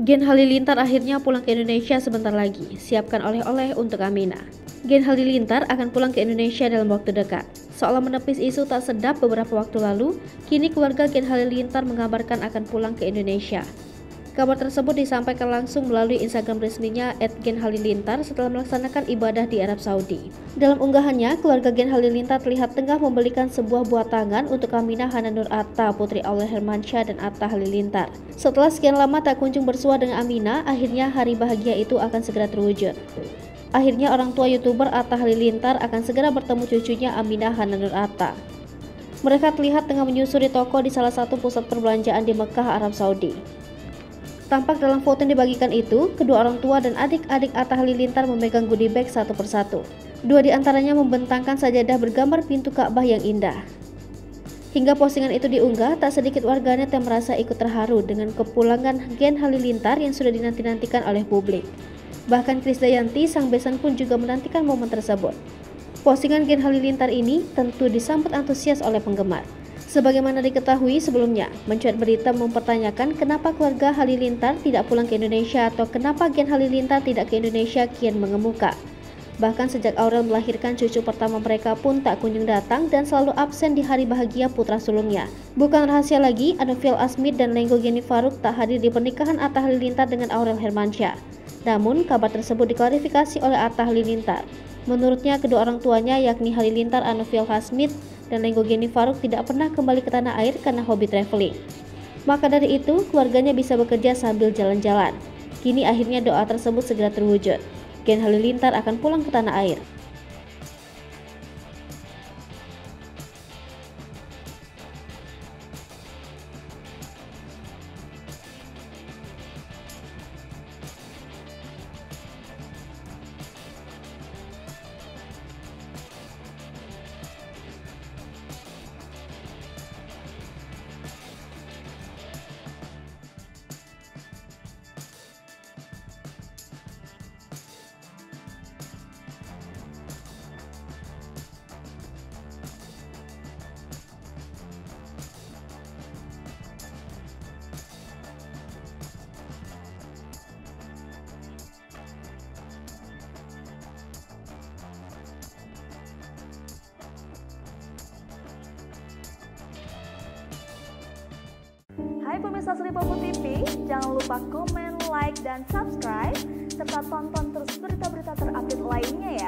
Gen Halilintar akhirnya pulang ke Indonesia sebentar lagi. Siapkan oleh-oleh untuk Amina. Gen Halilintar akan pulang ke Indonesia dalam waktu dekat. Seolah menepis isu tak sedap beberapa waktu lalu, kini keluarga Gen Halilintar mengabarkan akan pulang ke Indonesia. Kabar tersebut disampaikan langsung melalui Instagram resminya @genhalilintar setelah melaksanakan ibadah di Arab Saudi. Dalam unggahannya, keluarga Gen Halilintar terlihat tengah membelikan sebuah buah tangan untuk Aminah Hananur Atta, putri Aurel Hermansyah dan Atta Halilintar. Setelah sekian lama tak kunjung bersua dengan Aminah, akhirnya hari bahagia itu akan segera terwujud. Akhirnya orang tua YouTuber Atta Halilintar akan segera bertemu cucunya Aminah Hananur Atta. Mereka terlihat tengah menyusuri toko di salah satu pusat perbelanjaan di Mekah, Arab Saudi. Tampak dalam foto yang dibagikan itu, kedua orang tua dan adik-adik Atta Halilintar memegang goodie bag satu persatu. Dua di antaranya membentangkan sajadah bergambar pintu Ka'bah yang indah. Hingga postingan itu diunggah, tak sedikit warganet yang merasa ikut terharu dengan kepulangan Gen Halilintar yang sudah dinanti-nantikan oleh publik. Bahkan Krisdayanti, sang besan pun juga menantikan momen tersebut. Postingan Gen Halilintar ini tentu disambut antusias oleh penggemar. Sebagaimana diketahui sebelumnya, mencuat berita mempertanyakan kenapa keluarga Halilintar tidak pulang ke Indonesia atau kenapa Gen Halilintar tidak ke Indonesia kian mengemuka. Bahkan sejak Aurel melahirkan cucu pertama mereka pun tak kunjung datang dan selalu absen di hari bahagia putra sulungnya. Bukan rahasia lagi, Anoviel Asmid dan Lenggo Geni Faruk tak hadir di pernikahan Atta Halilintar dengan Aurel Hermansyah. Namun, kabar tersebut diklarifikasi oleh Atta Halilintar. Menurutnya, kedua orang tuanya yakni Halilintar Anoviel Asmid dan Lenggo Geni Faruk tidak pernah kembali ke tanah air karena hobi traveling. Maka dari itu, keluarganya bisa bekerja sambil jalan-jalan. Kini akhirnya doa tersebut segera terwujud. Gen Halilintar akan pulang ke tanah air. Hai pemirsa Sri Popo TV, jangan lupa komen, like, dan subscribe, serta tonton terus berita-berita terupdate lainnya ya.